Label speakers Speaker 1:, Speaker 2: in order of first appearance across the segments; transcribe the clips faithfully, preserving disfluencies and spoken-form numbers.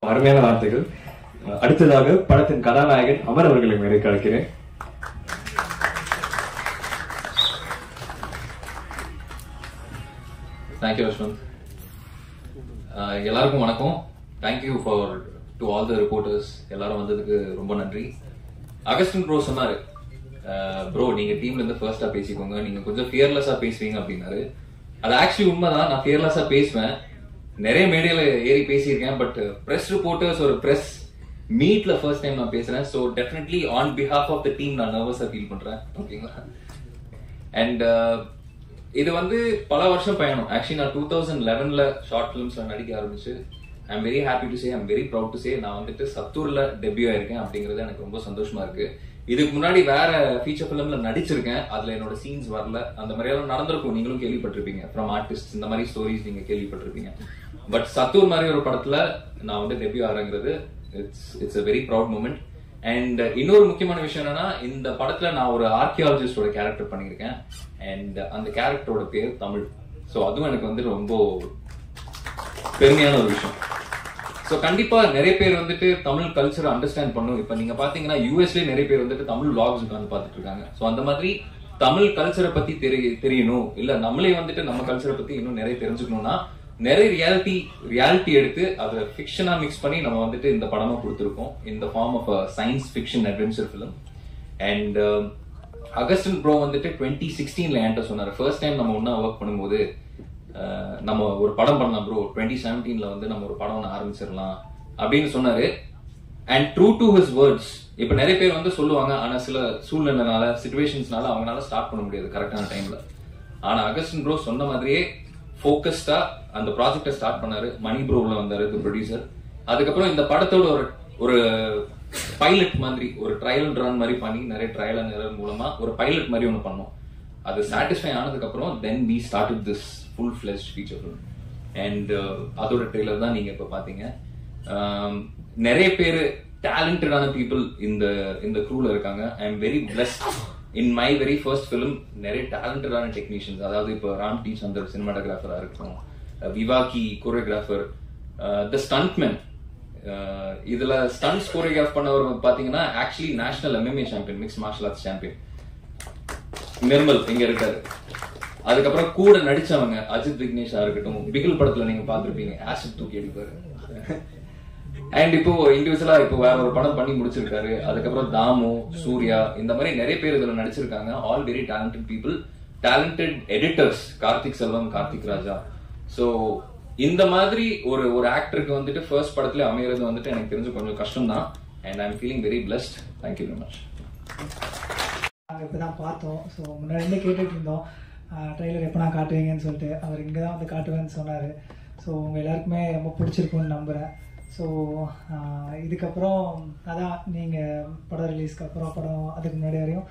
Speaker 1: அருமையான வார்த்தைகள். அடுத்ததாக படத்தின் கதாநாயகன் அமர் அவர்களை மேடைக்கு அழைக்கிறேன்.
Speaker 2: தேங்க்யூ யஷ்வந்த். எல்லாருக்கும் வணக்கம். Thank you for to all the reporters. எல்லாரும் வந்ததுக்கு ரொம்ப நன்றி. அகஸ்டின் ப்ரோ சொன்னாரு, ப்ரோ நீங்க டீம்ல இருந்து ஃபர்ஸ்டா பேசிக்கோங்க, நீங்க கொஞ்சம் ஃபியர்லெஸ்ஸா பேசுவீங்க அப்படின்னாரு. அது ஆக்சுவலி உண்மைதான், நான் ஃபியர்லெஸ்ஸா பேசுவேன், நிறைய மேடையில ஏறி பேசியிருக்கேன். பட் பிரஸ் ரிப்போர்ட்டர்ஸ் ஒரு பிரஸ் மீட்ல ஃபர்ஸ்ட் டைம் நான் பேசுறேன். So definitely on behalf of the team நான் நர்வஸா ஃபீல் பண்றேன். ஓகேங்களா? அண்ட் இது வந்து பல வருஷம் பயணம். ஆக்சுவலி நான் டூ தௌசண்ட் லெவன்ல ஷார்ட் பிலிம்ஸ்ல நடிக்க ஆரம்பிச்சு I am very happy to say, I am very proud to say, நான் வந்துட்டு சத்தூர்ல டெபியூ ஆயிருக்கேன் அப்படிங்கிறது எனக்கு ரொம்ப சந்தோஷமா இருக்கு. இதுக்கு முன்னாடி வேற ஃபீச்சர் பிலிம்ல நடிச்சிருக்கேன், அதுல என்னோட சீன்ஸ் வரல. அந்த மாதிரி எல்லாம் நடந்திருக்கும், நீங்களும் கேள்விப்பட்டிருப்பீங்க. ஃப்ரம் ஆர்டிஸ்ட் இந்த மாதிரி ஸ்டோரிஸ் நீங்க கேள்விப்பட்டிருப்பீங்க. பட் சத்தூர் மாதிரி ஒரு படத்துல நான் வந்து டெபியூ ஆகிறேங்கிறது it's it's a very proud moment. And இன்னொரு முக்கியமான விஷயம் என்னன்னா, இந்த படத்துல நான் ஒரு ஆர்கியாலஜிஸ்டோட கேரக்டர் பண்ணியிருக்கேன். அண்ட் அந்த கேரக்டரோட பேர் தமிழ். ஸோ அதுவும் எனக்கு வந்து ரொம்ப பெருமையான ஒரு விஷயம். ஸோ கண்டிப்பா நிறைய பேர் வந்துட்டு தமிழ் கல்ச்சரை அண்டர்ஸ்டாண்ட் பண்ணும். இப்ப நீங்க பாத்தீங்கன்னா யூஎஸ்லேயே நிறைய பேர் வந்துட்டு தமிழ் விளாக்ஸ் உட்காந்து பார்த்துட்டு இருக்காங்க. ஸோ அந்த மாதிரி தமிழ் கல்ச்சரை பத்தி தெரியணும், இல்ல நம்மளே வந்துட்டு நம்ம கல்ச்சரை பத்தி இன்னும் நிறைய தெரிஞ்சுக்கணும்னா நிறைய ரியாலிட்டி ரியாலிட்டி எடுத்து அதை ஃபிக்ஷனா மிக்ஸ் பண்ணி நம்ம வந்துட்டு இந்த படமா கொடுத்துருக்கோம். இந்த form of science fiction adventure film. And Augustine bro வந்துட்டு டுவெண்ட்டி சிக்ஸ்டீன்ல என்கிட்ட சொன்னாரு, ஃபர்ஸ்ட் டைம் நம்ம ஒன்னா ஒர்க் பண்ணும்போது நம்ம ஒரு படம் பண்ணலாம் ப்ரோ, டுவெண்ட்டி செவன்டீன்ல வந்து நம்ம ஒரு படம் ஒன்று ஆரம்பிச்சிடலாம் அப்படின்னு சொன்னாரு. And true to his words. இப்ப நிறைய பேர் வந்து சொல்லுவாங்க, ஆனா சில சூழ்நிலைனால சிச்சுவேஷன்ஸ்னால அவங்களால ஸ்டார்ட் பண்ண முடியாது கரெக்டான டைம்ல. ஆனா அகஸ்டின் ப்ரோ சொன்ன மாதிரியே ஃபோக்கஸ்டா அந்த ப்ராஜெக்டை ஸ்டார்ட் பண்ணாரு. மணி ப்ரோ உள்ள வந்தாரு, ப்ரொடியூசர். அதுக்கப்புறம் இந்த படத்தோட ஒரு ஒரு பைலட் மாதிரி ஒரு ட்ரையல் ரன் மாதிரி பண்ணி நிறைய ட்ரையல் அண்ட் எரர் மூலமா ஒரு பைலட் மாதிரி ஒன்று பண்ணோம். அது சாட்டிஸ்ஃபை ஆனதுக்கு அப்புறம் then we started this full fledged feature film. And அதோட ட்ரெய்லர் தான் நீங்க இப்ப பாத்தீங்க. நிறைய பேர் டேலண்டடான பீப்புள் இந்த இந்த க்ரூல இருக்காங்க. I am very blessed. In my very first film நிறைய டேலண்டடான டெக்னீஷியன்ஸ், அதாவது இப்போ ராம் டி சந்தர் சினிமாட்டோகிராஃபரா இருக்கட்டும், விவாக்கி கோரியோகிராஃபர், த ஸ்டண்ட்மேன். இதுல ஸ்டன்ட்ஸ் கோரியோகிராஃப் பண்ணவர் பாத்தீங்கன்னா actually national MMA champion, mix martial arts champion Nirmal இங்க இருக்காரு. அதுக்கப்புறம் கூட நடிச்சவங்க அஜித் விக்னேஷா இருக்கட்டும், பிகில் படத்துல நீங்க பாத்துருப்பீங்க, ஆசிட் தூக்கி அடிப்பாரு. அண்ட் இப்போ இண்டிவிஜுவலா இப்போ வேற ஒரு படம் பண்ணி முடிச்சிருக்காரு. அதுக்கப்புறம் தாமு, சூர்யா, இந்த மாதிரி நிறைய பேர் இதுல நடிச்சிருக்காங்க. All very talented people, talented editors, Karthik Selvam, Karthik Raja. So இந்த மாதிரி ஒரு ஒரு ஆக்டருக்கு வந்துட்டு ஃபர்ஸ்ட் படத்துல அமைகிறது வந்துட்டு எனக்கு தெரிஞ்சு கொஞ்சம் கஷ்டம் தான். And I am feeling very blessed. Thank you very much.
Speaker 3: நாங்கள் இப்போ தான் பார்த்தோம். ஸோ முன்னாடி இருந்தே கேட்டுட்டு இருந்தோம் ட்ரெய்லர் எப்போ நான் காட்டுவீங்கன்னு சொல்லிட்டு. அவர் இங்கே தான் வந்து காட்டுவேன்னு சொன்னார். ஸோ உங்கள் எல்லாருக்குமே ரொம்ப பிடிச்சிருக்குன்னு நம்புகிறேன். ஸோ இதுக்கப்புறம் அதான் நீங்கள் படம் ரிலீஸ்க்கு அப்புறம் படம் அதுக்கு முன்னாடி வரையும்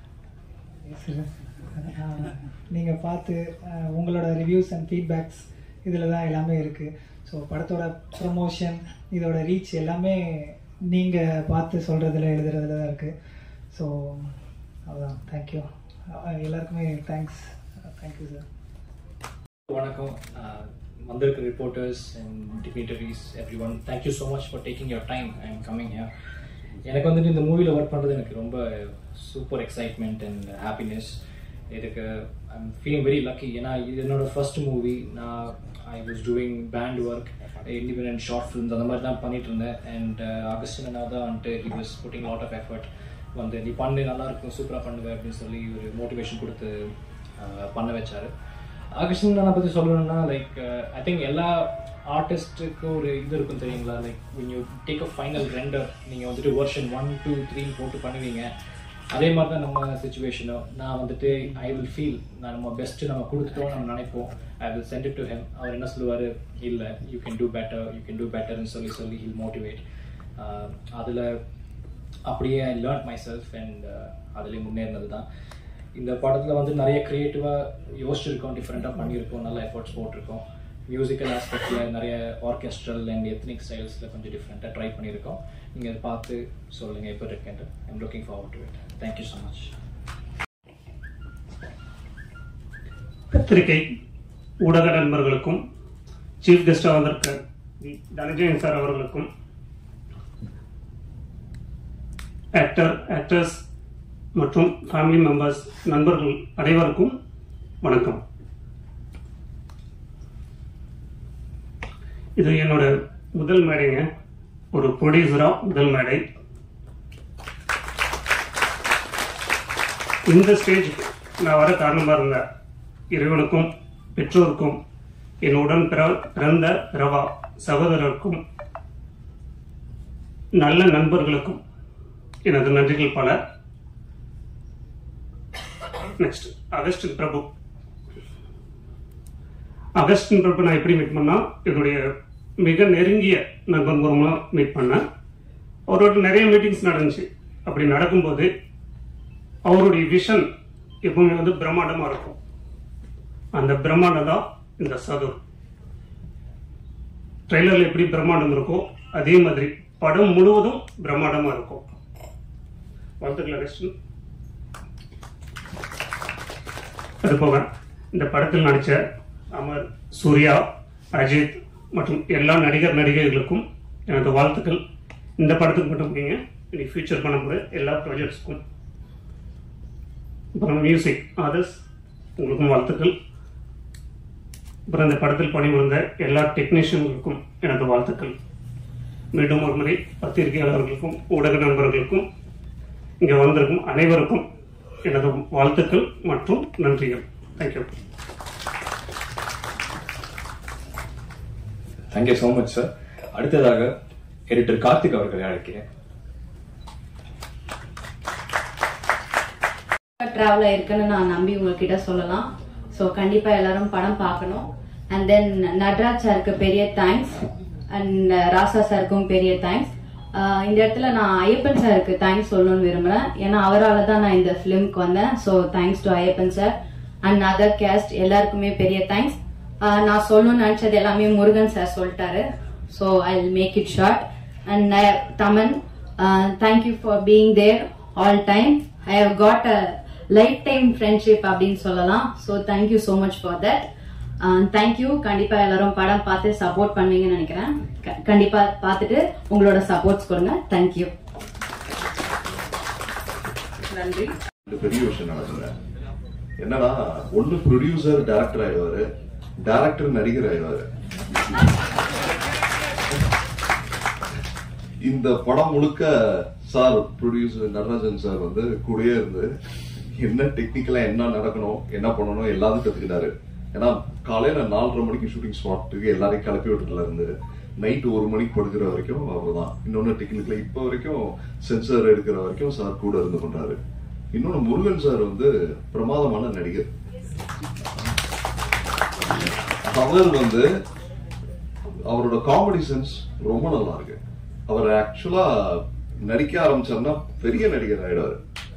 Speaker 3: நீங்கள் பார்த்து உங்களோட ரிவ்யூஸ் அண்ட் ஃபீட்பேக்ஸ் இதில் தான் எல்லாமே இருக்குது. ஸோ படத்தோட ப்ரமோஷன், இதோட ரீச் எல்லாமே நீங்கள் பார்த்து சொல்கிறதுல எழுதுறதுல தான் இருக்குது. ஸோ அதான் தேங்க்யூ எல்லாருக்குமே. தேங்க்ஸ். Thank you sir.
Speaker 4: வணக்கம். வந்திருக்க reporters and dignitaries everyone, thank you so much for taking your time and coming here. எனக்கு வந்துட்டு இந்த மூவியில் ஒர்க் பண்ணுறது எனக்கு ரொம்ப சூப்பர் எக்ஸைட்மெண்ட் அண்ட் ஹாப்பினஸ். இதுக்கு I am feeling very lucky. ஏன்னா இது என்னோட ஃபர்ஸ்ட் மூவி. நான் I was doing band work, independent short films அந்த மாதிரி தான் பண்ணிட்டு இருந்தேன். அண்ட் அகஸ்டின் அண்ணா தான் வந்துட்டு he was putting lot of effort. வந்து நீ பண்ணு, நல்லா இருக்கும், சூப்பராக பண்ணுவேன் அப்படின்னு சொல்லி ஒரு மோட்டிவேஷன் கொடுத்து பண்ண வச்சாரு. அகஸ்டின் அண்ணா பற்றி சொல்லணும்னா லைக் ஐ திங்க் எல்லா ஆர்டிஸ்ட்டுக்கும் ஒரு இது இருக்கும் தெரியுங்களா, like when you take a final render, நீங்கள் வந்துட்டு வெர்ஷன் ஒன் டூ த்ரீ போட்டு பண்ணுவீங்க. அதே மாதிரி தான் நம்ம சுச்சுவேஷனும். நான் வந்துட்டு ஐ வில் ஃபீல் நான் நம்ம பெஸ்ட்டு நம்ம கொடுத்துட்டோம் நம்ம நினைப்போம். I will send it to him. அவர் என்ன சொல்லுவார், இல்லை you can do better, you can do பெட்டர்னு சொல்லி சொல்லி ஹில் மோட்டிவேட். அதில் அப்படியே I learn myself and அதுலேயே முன்னேறினது தான். இந்த படத்தில் வந்து நிறைய க்ரியேட்டிவாக யோசிச்சிருக்கோம், டிஃப்ரெண்ட்டாக பண்ணியிருக்கோம், நல்ல எஃபர்ட்ஸ் போட்டிருக்கோம். மியூசிக்கல் ஆஸ்பெக்டில் நிறைய ஆர்கெஸ்ட்ரல் அண்ட் எத்னிக் ஸ்டைல்ஸில் கொஞ்சம் டிஃப்ரெண்ட்டாக ட்ரை பண்ணியிருக்கோம். நீங்கள் அதை பார்த்து சொல்லுங்கள் எப்போ இருக்குன்ட்டு. I am looking forward to it. Thank you so much.
Speaker 5: பத்திரிகை ஊடக நண்பர்களுக்கும் சீஃப் கெஸ்டாக வந்திருக்க தனஞ்சயன் சார் அவர்களுக்கும், ஆக்டர் ஆக்டர்ஸ் மற்றும் ஃபேமிலி மெம்பர்ஸ் நண்பர்கள் அனைவருக்கும் வணக்கம். இது என்னோட முதல் மேடைங்க, ஒரு ப்ரொடியூசரா முதல் மேடை. இந்த ஸ்டேஜ் நான் வர காரணமாக இருந்த இறைவனுக்கும், பெற்றோருக்கும், என்னுடன் பிறந்த பிறவா சகோதரருக்கும், நல்ல நண்பர்களுக்கும் எனது நன்றிகள் பல. Next Augustine Prabhu. Augustine Prabhu நான் எப்படி மீட் பண்ணா, என்னுடைய மிக நெருங்கிய நண்பன் மூலமா மீட் பண்ணேன். அவரோட நிறைய மீட்டிங்ஸ் நடந்துச்சு. அப்படி நடக்கும்போது அவருடைய விஷன் எப்பவுமே வந்து பிரம்மாண்டமா இருக்கும். அந்த பிரம்மாண்டம் தான் இந்த சதுர். ட்ரெய்லர்ல எப்படி பிரம்மாண்டம் இருக்கோ அதே மாதிரி படம் முழுவதும் பிரம்மாண்டமா இருக்கும். வாழ்த்துக்கள் அகஸ்டின். அது போக இந்த படத்தில் நடிச்ச அமர், சூர்யா, அஜித் மற்றும் எல்லா நடிகர் நடிகைகளுக்கும் எனது வாழ்த்துக்கள். இந்த படத்துக்கு மட்டும் இல்லைங்க, இனி ஃபியூச்சர் பண்ணக்கூடிய எல்லா ப்ராஜெக்ட்ஸ்க்கும். அப்புறம் மியூசிக் ஆதர்ஸ், உங்களுக்கும் வாழ்த்துக்கள். அப்புறம் இந்த படத்தில் பணிபுரிந்த எல்லா டெக்னீஷியன்களுக்கும் எனது வாழ்த்துக்கள். மீண்டும் ஒரு முறை பத்திரிகையாளர்களுக்கும் ஊடக நண்பர்களுக்கும் இங்கே வந்திருக்கும் அனைவருக்கும் எனது வாழ்த்துக்கள் மற்றும் நன்றிகள். Thank you.
Speaker 1: Thank you so much sir. அடுத்ததாக எடிட்டர் கார்த்திக் அவர்களை அழைக்கிறேன்.
Speaker 6: டிராவல் இருக்குன்னு நான் நம்பி உங்ககிட்ட சொல்லலாம். ஸோ கண்டிப்பா எல்லாரும் படம் பார்க்கணும். அண்ட் தென் நட்ராஜ் சாருக்கு பெரிய தேங்க்ஸ், அண்ட் ராசா சாருக்கும் பெரிய தேங்க்ஸ். இந்த இடத்துல நான் ஐயப்பன் சாருக்கு தேங்க்ஸ் சொல்லணும்னு விரும்புறேன். ஏன்னா அவரால் தான் நான் இந்த ஃபிலிம்க்கு வந்தேன். So thanks to Ayyappan sir and other cast எல்லாருக்குமே பெரிய தேங்க்ஸ். நான் சொல்லணும்னு நினைச்சது எல்லாமே முருகன் சார் சொல்லிட்டாரு. So I will make it short. And Thaman, thank you for being there all time. I have got a lifetime friendship அப்படின்னு சொல்லலாம். So thank you so much for that. Thank you. கண்டிப்பா எல்லாரும் படம் பார்த்து சப்போர்ட் பண்ணுவீங்கன்னு நினைக்கிறேன். கண்டிப்பா பார்த்துட்டு உங்களோட சப்போர்ட்ஸ் கொடுங்க. தேங்க்யூ. நன்றி.
Speaker 7: பெரிய விஷயம் நடக்குது. என்னன்னா, ஒன்னு ப்ரொடியூசர் டைரக்டர் ஆயிடுவாரு, டைரக்டர் நடிகர் ஆயிடுவாரு. இந்த படம் முழுக்க சார் ப்ரொடியூசர் நடராஜன் சார் வந்து கூடயே இருந்து என்ன டெக்னிக்கலா என்ன நடக்கணும், என்ன பண்ணணும் எல்லாத்தையும் கத்துக்கிட்டாரு. ஏன்னா காலையில நாலரை மணிக்கு ஷூட்டிங் ஸ்பாட்டுக்கு எல்லாரையும் கிளப்பி விட்டுல இருந்து நைட் ஒரு மணிக்கு படுக்கிற வரைக்கும் அவர் தான். இன்னொன்னு டெக்னிக்கலா இப்ப வரைக்கும் சென்சர் எடுக்கிற வரைக்கும் சார் கூட இருந்து பண்றாரு. இன்னொன்னு முருகன் சார் வந்து பிரமாதமான நடிகர். அவர் வந்து அவரோட காமெடி சென்ஸ் ரொம்ப நல்லா இருக்கு. அவர் ஆக்சுவலா நடிக்க ஆரம்பிச்சாருன்னா பெரிய நடிகர் ஆயிடுவாரு.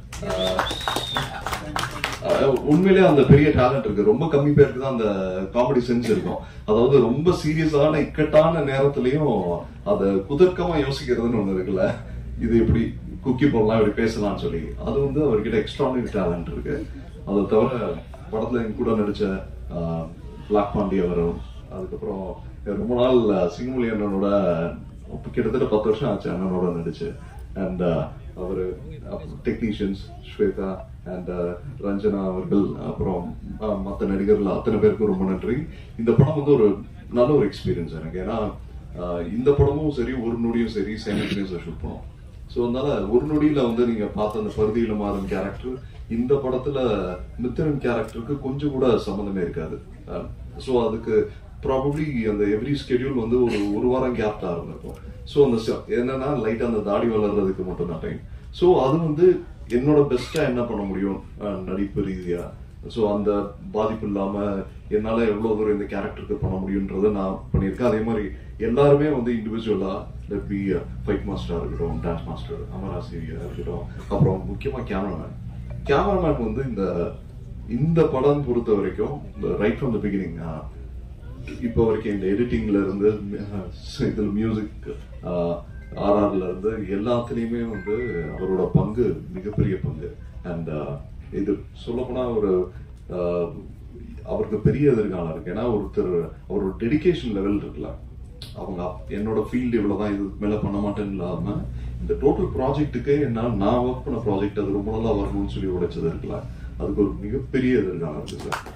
Speaker 7: உண்மையிலேயே அந்த பெரிய டேலண்ட் இருக்கு. ரொம்ப கம்மி பேருக்கு தான் அந்த காமெடி சென்ஸ் இருக்கும். அதாவது ரொம்ப சீரியஸான இக்கட்டான நேரத்திலையும் அத குதர்க்கமா யோசிக்கிறதுன்னு ஒண்ணு இருக்குல்ல, இது இப்படி குக்கி போடலாம், இப்படி பேசலாம்னு சொல்லி, அது வந்து அவர்கிட்ட எக்ஸ்ட்ரானரி டேலண்ட் இருக்கு. அதை தவிர படத்துல எங்க கூட நடிச்ச பிளாக் பாண்டி அவரும், அதுக்கப்புறம் ரொம்ப நாள் சிங்கமொழி அண்ணனோட கிட்டத்தட்ட பத்து வருஷம் ஆச்சு அண்ணனோட நடிச்சு. அண்ட் அவரு டெக்னீஷியன்ஸ் ஸ்வேதா அண்ட் ரஞ்சனா அவர்கள், அப்புறம் மற்ற நடிகர்கள் அத்தனை பேருக்கும் ரொம்ப நன்றி. இந்த படம் வந்து ஒரு நல்ல ஒரு எக்ஸ்பீரியன்ஸ் எனக்கு. ஏன்னா இந்த படமும் சரி ஒரு நொடியும் சரி சைமல்டேனியஸா ஷூட் பண்ணோம். ஸோ அதனால ஒரு நொடியில வந்து நீங்க பார்த்த அந்த பருதியில மாறும் கேரக்டர் இந்த படத்துல மித்திரன் கேரக்டருக்கு கொஞ்சம் கூட சம்மந்தமே இருக்காது. ஸோ அதுக்கு ப்ராபப்ளி அந்த எவ்ரி ஸ்கெடியூல் வந்து ஒரு ஒரு வாரம் கேப் தான் இருந்திருக்கும். ஸோ அந்த என்னன்னா லைட்டா அந்த தாடி வளர்றதுக்கு மட்டும் தான் டைம். ஸோ அது வந்து என்னோட பெஸ்டா என்ன பண்ண முடியும் நடிப்பு ரீதியா, ஸோ அந்த பாதிப்பு இல்லாம என்னால எவ்வளவு தூரம் இந்த கேரக்டருக்கு பண்ண முடியும்ன்றத நான் பண்ணியிருக்கேன். அதே மாதிரி எல்லாருமே வந்து இண்டிவிஜுவலா லெட் பி ஃபைட் மாஸ்டரா இருக்கட்டும், டான்ஸ் மாஸ்டர் அமராசிரியா இருக்கட்டும், அப்புறம் முக்கியமா கேமராமேன். கேமராமேன் வந்து இந்த இந்த படம் பொறுத்த வரைக்கும் ரைட் ஃப்ரம் த பிகினிங் இப்போ வரைக்கும் இந்த எடிட்டிங்ல இருந்து இதுல மியூசிக் ஆர்ஆர்ல இருந்து எல்லாத்துலயுமே வந்து அவரோட பங்கு மிகப்பெரிய பங்கு. அண்ட் இது சொல்லப்போனா ஒரு அவருக்கு பெரிய எதிர்காலம் இருக்கு. ஏன்னா ஒருத்தர் அவரோட டெடிகேஷன் லெவல் இருக்குல்ல, அவங்க என்னோட ஃபீல்டு இவ்வளவுதான், இது மேல பண்ண மாட்டேன்னு இல்லாம இந்த டோட்டல் ப்ராஜெக்ட்டுக்கு என்னால் நான் ஒர்க் பண்ண ப்ராஜெக்ட் அது ரொம்ப நல்லா வரணும்னு சொல்லி உழைச்சது இருக்கலாம். அதுக்கு ஒரு மிகப்பெரிய எதிர்காலம் இருக்கு சார்.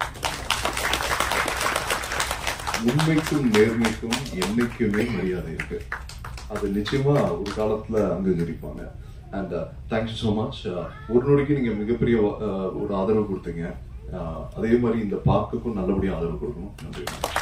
Speaker 7: உண்மைக்கும் நேர்மைக்கும் என்னைக்குமே மரியாதை இருக்கு. அது நிச்சயமா ஒரு காலத்துல அங்கீகரிப்பாங்க. And thank you so much. ஒரு நொடிக்கு நீங்க மிகப்பெரிய ஒரு ஆதரவு கொடுத்தீங்க. அதே மாதிரி இந்த பார்க்குக்கும் நல்லபடியா ஆதரவு கொடுக்கணும். நன்றி.